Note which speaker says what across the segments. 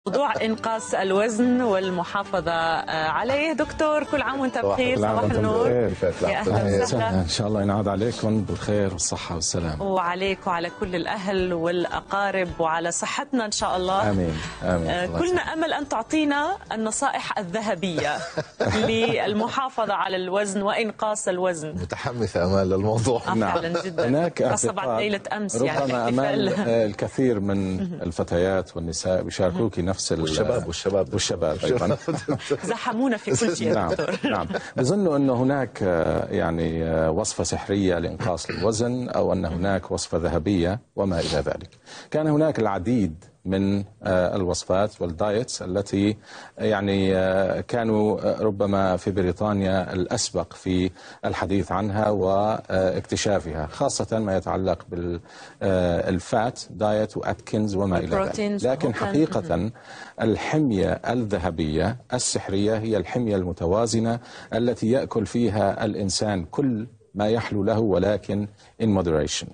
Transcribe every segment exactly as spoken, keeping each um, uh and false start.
Speaker 1: موضوع إنقاص الوزن والمحافظة عليه. دكتور، كل عام وانت بخير. صباح النور.
Speaker 2: يا أهلا وسهلا. إن شاء الله ينعاد عليكم بالخير والصحة والسلام.
Speaker 1: وعليك وعلى كل الأهل والأقارب وعلى صحتنا إن شاء الله.
Speaker 2: آمين آمين.
Speaker 1: كلنا أمل أن تعطينا النصائح الذهبية للمحافظة على الوزن وإنقاص الوزن.
Speaker 3: متحمسة أمال للموضوع.
Speaker 1: فعلا جدا.
Speaker 2: هناك
Speaker 1: بعد ليلة أمس
Speaker 2: ربما
Speaker 1: يعني
Speaker 2: أمال الكثير من الفتيات والنساء بيشاركوك نفس
Speaker 3: والشباب والشباب
Speaker 2: والشباب أيضا
Speaker 1: زحمونا في كل شيء.
Speaker 2: نعم نعم. بظنوا أنه هناك يعني وصفة سحرية لإنقاص الوزن أو أن هناك وصفة ذهبية وما إلى ذلك. كان هناك العديد من الوصفات والدايتس التي يعني كانوا ربما في بريطانيا الأسبق في الحديث عنها واكتشافها، خاصة ما يتعلق بالفات دايت وأتكنز وما إلى ذلك. لكن حقيقة الحمية الذهبية السحرية هي الحمية المتوازنة التي يأكل فيها الإنسان كل ما يحلو له، ولكن in moderation،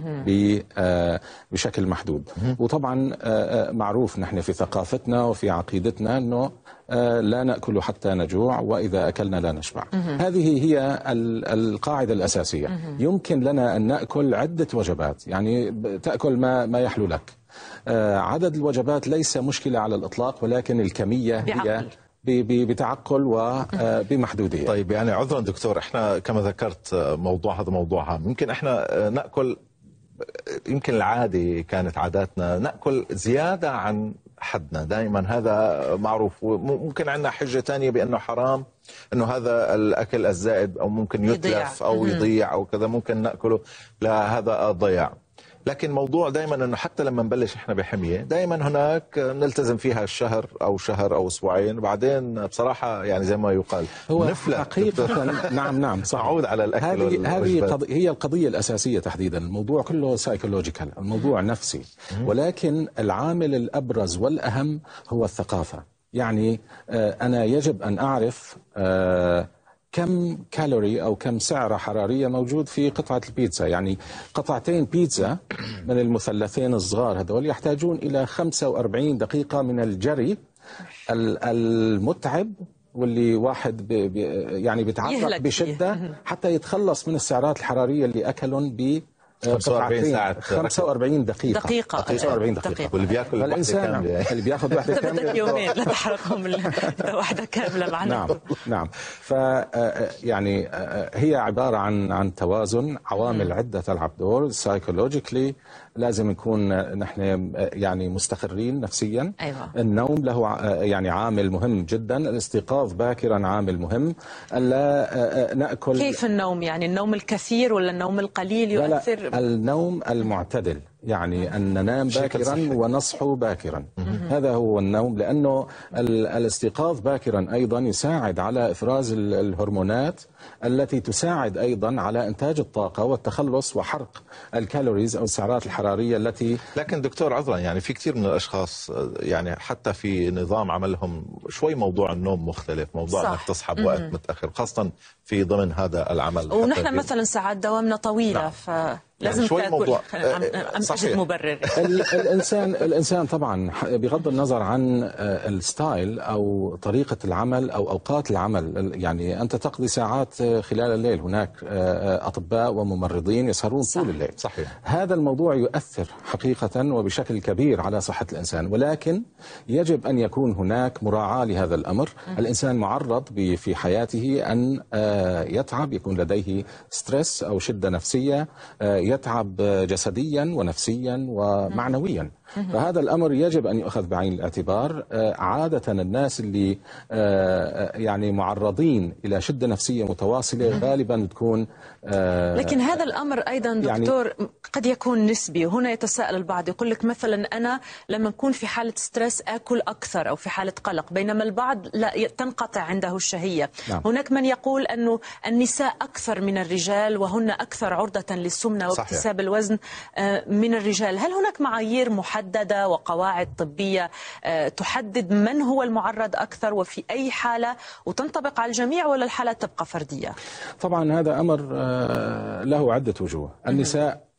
Speaker 2: بشكل محدود. وطبعا معروف نحن في ثقافتنا وفي عقيدتنا أنه لا نأكل حتى نجوع، وإذا أكلنا لا نشبع. هذه هي القاعدة الأساسية. يمكن لنا أن نأكل عدة وجبات، يعني تأكل ما ما يحلو لك. عدد الوجبات ليس مشكلة على الإطلاق، ولكن الكمية هي بتعقل وبمحدودية.
Speaker 3: طيب يعني عذرا دكتور، احنا كما ذكرت موضوع هذا موضوع هام. يمكن احنا نأكل، يمكن العادي كانت عاداتنا نأكل زيادة عن حدنا دائما، هذا معروف. وممكن عندنا حجة ثانية بأنه حرام، أنه هذا الأكل الزائد أو ممكن يتلف أو يضيع أو كذا، ممكن نأكله، لا هذا ضياع. لكن موضوع دائما انه حتى لما نبلش احنا بحميه دائما هناك نلتزم فيها الشهر او شهر او اسبوعين، وبعدين بصراحه يعني زي ما يقال
Speaker 2: هو حقيقه نعم نعم صح،
Speaker 3: عود على الاكل.
Speaker 2: هذه هذه قض... هي القضيه الاساسيه تحديدا. الموضوع كله سايكولوجيكال، الموضوع نفسي، ولكن العامل الابرز والاهم هو الثقافه. يعني انا يجب ان اعرف كم كالوري أو كم سعرة حرارية موجود في قطعة البيتزا. يعني قطعتين بيتزا من المثلثين الصغار هذول يحتاجون إلى خمسة وأربعين دقيقة من الجري المتعب، واللي واحد بي بي يعني بيتعرق بشدة حتى يتخلص من السعرات الحرارية اللي أكلهم ب
Speaker 3: خمسة وأربعين ساعة،
Speaker 2: خمسة وأربعين دقيقة
Speaker 1: دقيقة
Speaker 2: خمسة وأربعين دقيقة.
Speaker 3: واللي بياكل
Speaker 2: الإنسان اللي بياخذ واحدة كاملة
Speaker 1: بدك يومين لا تحرقهم واحدة كاملة معنا.
Speaker 2: نعم نعم. ف يعني هي عبارة عن عن توازن، عوامل عدة تلعب دور. سايكولوجيكلي لازم نكون نحن يعني مستقرين نفسيا.
Speaker 1: أيوة.
Speaker 2: النوم له يعني عامل مهم جدا، الاستيقاظ باكرا عامل مهم، الا ناكل.
Speaker 1: كيف النوم؟ يعني النوم الكثير ولا النوم القليل يؤثر؟
Speaker 2: لا لا، النوم المعتدل، يعني أن ننام باكرا ونصحو باكرا. هذا هو النوم، لأنه الاستيقاظ باكرا أيضا يساعد على إفراز الهرمونات التي تساعد أيضا على إنتاج الطاقة والتخلص وحرق الكالوريز أو السعرات الحرارية التي.
Speaker 3: لكن دكتور عذرا، يعني في كثير من الأشخاص يعني حتى في نظام عملهم شوي موضوع النوم مختلف، موضوع أنك تصحى بوقت متأخر، خاصة في ضمن هذا العمل.
Speaker 1: ونحن مثلا ساعات دوامنا طويلة. نعم. ف لازم
Speaker 3: يعني
Speaker 1: تاكل.
Speaker 3: موضوع
Speaker 1: أم أجد مبرر.
Speaker 2: الانسان الانسان طبعا بغض النظر عن الستايل او طريقه العمل او اوقات العمل، يعني انت تقضي ساعات خلال الليل، هناك اطباء وممرضين يسهرون
Speaker 1: صح.
Speaker 2: طول الليل.
Speaker 3: صحيح.
Speaker 2: هذا الموضوع يؤثر حقيقه وبشكل كبير على صحه الانسان، ولكن يجب ان يكون هناك مراعاه لهذا الامر. م. الانسان معرض في حياته ان يتعب، يكون لديه ستريس او شده نفسيه، يتعب جسديا ونفسيا ومعنويا. فهذا الأمر يجب أن يؤخذ بعين الاعتبار. عادة الناس اللي يعني معرضين إلى شدة نفسية متواصلة غالبا تكون.
Speaker 1: لكن هذا الأمر أيضا دكتور يعني قد يكون نسبي. وهنا يتساءل البعض، يقول لك مثلا أنا لما أكون في حالة ستريس أكل أكثر أو في حالة قلق، بينما البعض لا تنقطع عنده الشهية. نعم. هناك من يقول أنه النساء أكثر من الرجال وهن أكثر عرضة للسمنة واكتساب الوزن من الرجال. هل هناك معايير محددة محددة وقواعد طبية تحدد من هو المعرض أكثر وفي أي حالة، وتنطبق على الجميع ولا الحالات تبقى فردية؟
Speaker 2: طبعا هذا أمر له عدة وجوه. النساء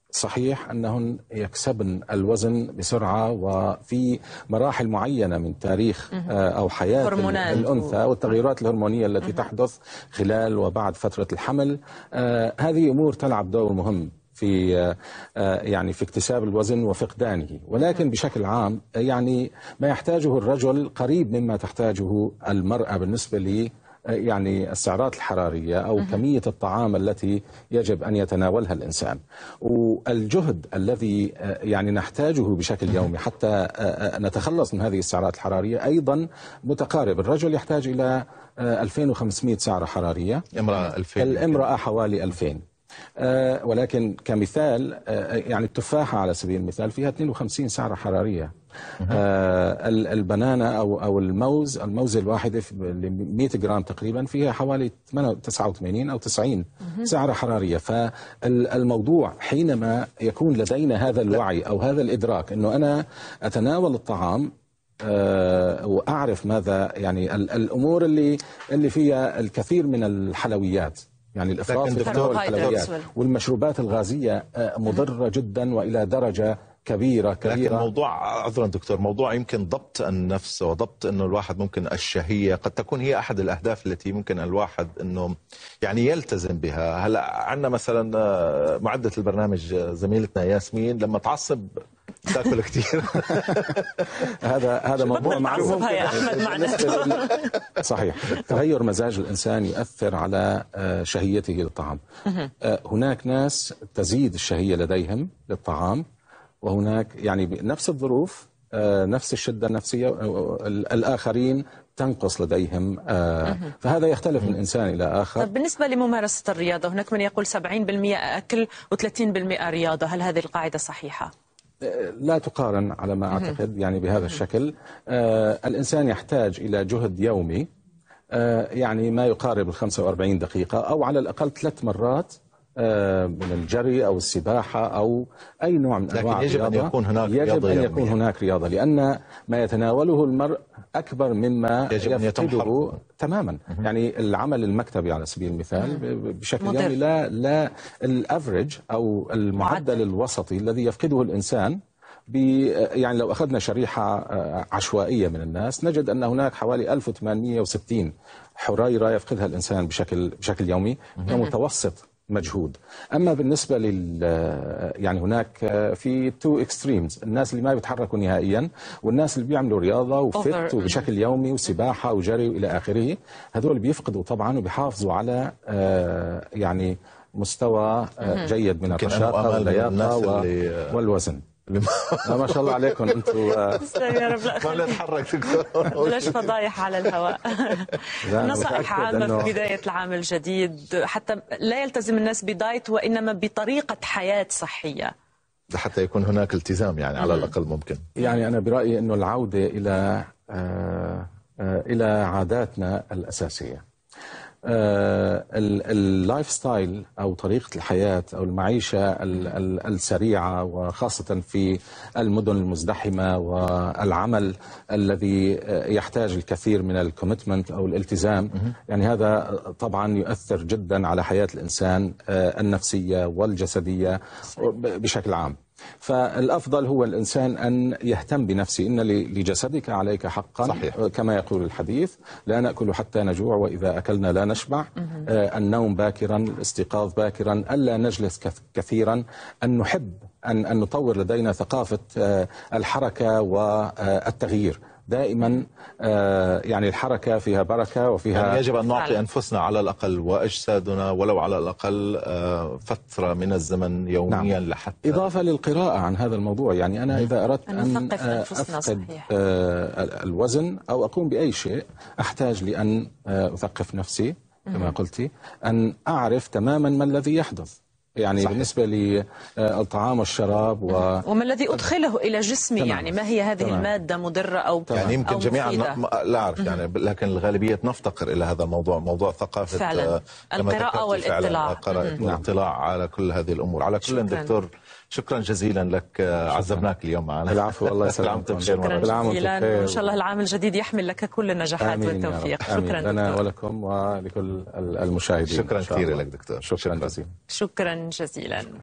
Speaker 2: صحيح أنهن يكسبن الوزن بسرعة وفي مراحل معينة من تاريخ أو حياة الأنثى والتغيرات الهرمونية التي تحدث خلال وبعد فترة الحمل. هذه أمور تلعب دور مهم في يعني في اكتساب الوزن وفقدانه، ولكن بشكل عام يعني ما يحتاجه الرجل قريب مما تحتاجه المرأة بالنسبة لي يعني السعرات الحرارية أو كمية الطعام التي يجب أن يتناولها الإنسان، والجهد الذي يعني نحتاجه بشكل يومي حتى نتخلص من هذه السعرات الحرارية أيضا متقارب. الرجل يحتاج إلى ألفين وخمسمئة سعرة حرارية،
Speaker 3: الامرأة ألفين،
Speaker 2: الامرأة حوالي ألفين. آه ولكن كمثال آه يعني التفاحة على سبيل المثال فيها اثنين وخمسين سعرة حرارية. آه البنانة أو أو الموز الموز الواحدة مئة جرام تقريبا فيها حوالي تسعة وثمانين أو تسعين سعرة حرارية. فالموضوع حينما يكون لدينا هذا الوعي أو هذا الإدراك أنه أنا أتناول الطعام أه وأعرف ماذا يعني الأمور اللي اللي فيها الكثير من الحلويات، يعني الإفراط في تناول الحلويات والمشروبات الغازية مضرة جدا وإلى درجة كبيرة كبيرة.
Speaker 3: لكن موضوع عذرا دكتور، موضوع يمكن ضبط النفس وضبط انه الواحد ممكن الشهية قد تكون هي احد الاهداف التي ممكن الواحد انه يعني يلتزم بها. هلا عندنا مثلا معدة البرنامج زميلتنا ياسمين لما تعصب تاكل كثير.
Speaker 2: هذا هذا موضوع
Speaker 1: معروف يا احمد معنا.
Speaker 2: صحيح، تغير مزاج الانسان يؤثر على شهيته للطعام. هناك ناس تزيد الشهية لديهم للطعام، وهناك يعني بنفس الظروف نفس الشدة النفسية الآخرين تنقص لديهم، فهذا يختلف من إنسان إلى آخر.
Speaker 1: طب بالنسبة لممارسة الرياضة، هناك من يقول سبعين بالمئة أكل وثلاثين بالمئة رياضة، هل هذه القاعدة صحيحة؟
Speaker 2: لا تقارن على ما أعتقد يعني بهذا الشكل. الإنسان يحتاج إلى جهد يومي يعني ما يقارب الخمسة وأربعين دقيقة أو على الأقل ثلاث مرات من الجري أو السباحة أو أي نوع من أنواع
Speaker 3: الرياضة. لكن يجب أن يكون هناك
Speaker 2: يجب
Speaker 3: رياضة
Speaker 2: أن يكون هناك رياضة، لأن ما يتناوله المرء أكبر مما يفقده تماما. يعني العمل المكتبي على سبيل المثال بشكل مدر. يومي لا لا الافريج أو المعدل معدل. الوسطي الذي يفقده الإنسان يعني لو أخذنا شريحة عشوائية من الناس نجد أن هناك حوالي ألف وثمانمئة وستين حريرة يفقدها الإنسان بشكل بشكل يومي كمتوسط مجهود. أما بالنسبة لل يعني هناك في تو اكستريمز، الناس اللي ما بيتحركوا نهائيا والناس اللي بيعملوا رياضة وفت وبشكل يومي وسباحة وجري وإلى آخره، هذول بيفقدوا طبعا وبيحافظوا على يعني مستوى جيد من الرشاقة واللياقة والوزن. ما شاء الله عليكم انتم.
Speaker 1: يا رب
Speaker 3: ما نتحرك دكتور،
Speaker 1: بلاش فضايح على الهواء. نصائح عامة في بداية العام الجديد حتى لا يلتزم الناس بدايت وإنما بطريقة حياة صحية
Speaker 3: حتى يكون هناك التزام يعني على الأقل ممكن.
Speaker 2: يعني أنا برأيي أنه العودة إلى آه آه إلى عاداتنا الأساسية، آه اللايف ستايل أو طريقة الحياة أو المعيشة ال ال السريعة وخاصة في المدن المزدحمة والعمل الذي يحتاج الكثير من الكوميتمنت أو الالتزام، يعني هذا طبعا يؤثر جدا على حياة الإنسان آه النفسية والجسدية بشكل عام. فالأفضل هو الإنسان أن يهتم بنفسه، إن لجسدك عليك حقا.
Speaker 3: صحيح.
Speaker 2: كما يقول الحديث لا نأكل حتى نجوع وإذا أكلنا لا نشبع. آه النوم باكرا، الاستيقاظ باكرا، ألا نجلس كثيرا، أن نحب أن, أن نطور لدينا ثقافة آه الحركة والتغيير دائما. آه يعني الحركة فيها بركة وفيها
Speaker 3: يعني يجب أن نعطي أنفسنا على الأقل وأجسادنا ولو على الأقل آه فترة من الزمن يوميا. نعم. لحتى
Speaker 2: إضافة للقراءة عن هذا الموضوع، يعني أنا إذا أردت أن أفقد آه الوزن أو أقوم بأي شيء أحتاج لأن آه أثقف نفسي كما قلتي، أن أعرف تماما ما الذي يحدث يعني. صحيح. بالنسبة للطعام والشراب و...
Speaker 1: وما الذي أدخله إلى جسمي. تمام. يعني ما هي هذه تمام. المادة مضرة أو
Speaker 3: يعني يمكن
Speaker 1: أو
Speaker 3: جميعا لا أعرف يعني، لكن الغالبية نفتقر إلى هذا الموضوع، موضوع ثقافة
Speaker 1: فعلا القراءة والاطلاع.
Speaker 3: الاطلاع على كل هذه الأمور. على كل دكتور شكرا جزيلا لك، عذبناك اليوم معنا.
Speaker 2: العفو، الله يسلمك.
Speaker 1: شكرا جزيلا، وإن شاء الله العام الجديد يحمل لك كل النجاحات والتوفيق. شكرا
Speaker 2: لنا ولكم ولكل المشاهدين.
Speaker 3: شكرا كثير لك دكتور.
Speaker 2: شكرا جزيلا.
Speaker 1: شكرا جزيلا.